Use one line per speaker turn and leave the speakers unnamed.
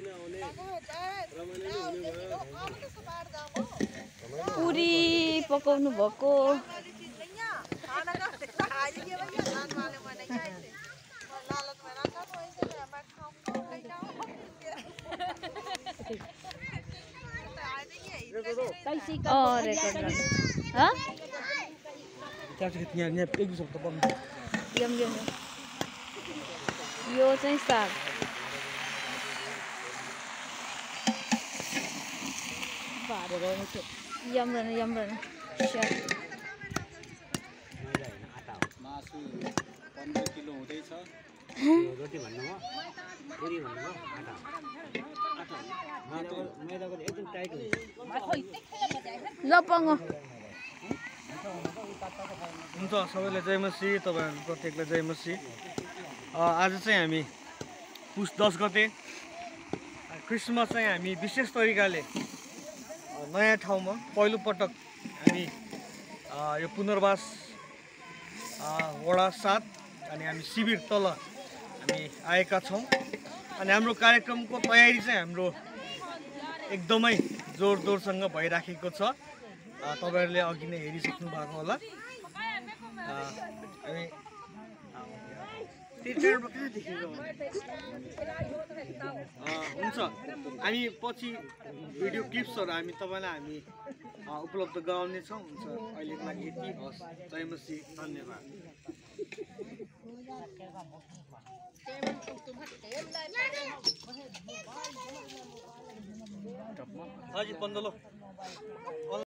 पुरी पकाउनु भएको यो चाहिँ साग यम रहेन
मासु 15 किलो हुँदैछ रोटी भन्नुमा पुरी भन्नुमा आटा मैदाको एकदम टाइट हुन्छ
लपङ
हुन्छ सबैलाई जय मसी तपाईहरु प्रत्येकलाई जय मसी आज चाहिँ हामी पुस 10 गते क्रिसमस चाहिँ हामी विशेष तरिकाले नयाँ ठाउँमा पहिलो पटक हामी यो पुनर्वास वडा 7 अनि हामी शिविर तल हामी आएका छौं अनि हाम्रो कार्यक्रमको तयारी चाहिँ हाम्रो एकदमै जोरदोरसँग भइराखेको छ तपाईहरुले अघि नै हेरिसक्नु भएको होला हामी हुन्छ हामी पछि भिडियो क्लिप्सहरु हामी तपाईलाई हामी उपलब्ध गराउने छौं हुन्छ अहिलेको लागि यति हस् जय मसी धन्यवाद हजुर बन्दलो